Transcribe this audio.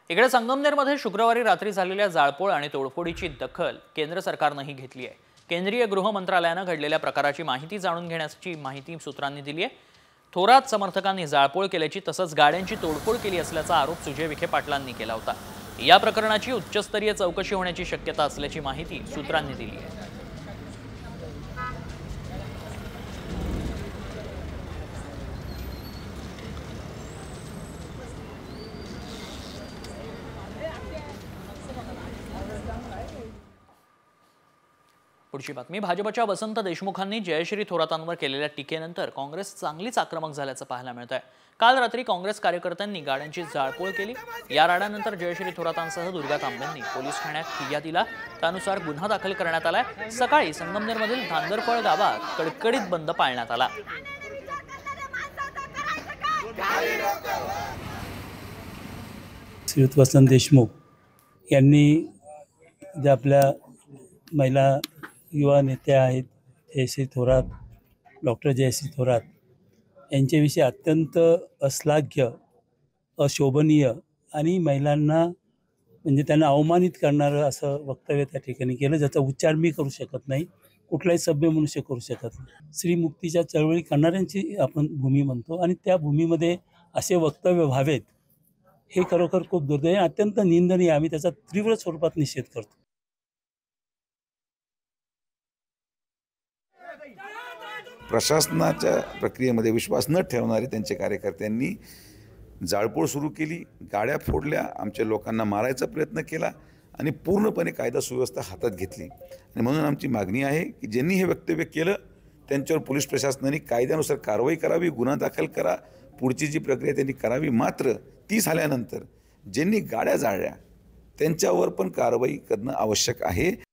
इकडे संगमनेरमध्ये शुक्रवारी रात्री झालेल्या जाळपोळ आणि तोडफोडीची दखल केंद्र सरकारनंही घेतली आहे। केंद्रीय गृह मंत्रालयानं घडलेल्या प्रकाराची माहिती जाणून घेण्याची माहिती सूत्रांनी दिली आहे। थोरात समर्थकांनी जाळपोळ केल्याची तसंच गाड्यांची तोडफोड केली असल्याचा आरोप सुजय विखे पाटलांनी केला होता। या प्रकरणाची उच्चस्तरीय चौकशी होण्याची शक्यता असल्याची माहिती सूत्रांनी दिली आहे। पुढची बातमी। भाजपच्या वसंत देशमुखांनी जयश्री थोरातांवर केलेल्या टीकेनंतर काँग्रेस चांगलीच आक्रमक झाल्याचं पाहायला मिळतंय। काल रात्री काँग्रेस कार्यकर्त्यांनी गाड्यांची जाळपोळ केली। या राड्यानंतर जयश्री थोरातांसह दुर्गा तांबेंनी पोलीस ठाण्यात फिर्याद दिला। त्यानुसार गुन्हा दाखल करण्यात आलाय। सकाळी संगमनेरमधील धांदरफळ गावात कडकडीत बंद पाळण्यात आला। श्रीयुत वसंत देशमुख यांनी जे आपल्या महिला युवा नेत्या आहेत जयश्री थोरात, डॉक्टर जयश्री थोरात यांच्याविषयी अत्यंत अश्लाघ्य, अशोभनीय आणि महिलांना म्हणजे त्यांना अवमानित करणारं असं वक्तव्य त्या ठिकाणी केलं, ज्याचा उच्चार मी करू शकत नाही, कुठलाही सभ्य मनुष्य करू शकत नाही। स्त्रीमुक्तीच्या चळवळी करणाऱ्यांची आपण भूमी म्हणतो आणि त्या भूमीमध्ये असे वक्तव्य व्हावेत हे खरोखर खूप दुर्दैवी, अत्यंत निंदनीय। आम्ही त्याचा तीव्र स्वरूपात निषेध करतो। प्रशासनाच्या प्रक्रियेमध्ये विश्वास न ठेवणारे त्यांचे कार्यकर्त्यांनी जाळपोळ सुरू केली, गाड्या फोडल्या, आमच्या लोकांना मारायचा प्रयत्न केला आणि पूर्णपणे कायदा सुव्यवस्था हातात घेतली। आणि म्हणून आमची मागणी आहे की ज्यांनी हे वक्तव्य केलं त्यांच्यावर पोलीस प्रशासनाने कायद्यानुसार कारवाई करावी, गुन्हा दाखल करा, पुढची जी प्रक्रिया त्यांनी करावी। मात्र ती झाल्यानंतर ज्यांनी गाड्या जाळल्या त्यांच्यावर पण कारवाई करणं आवश्यक आहे।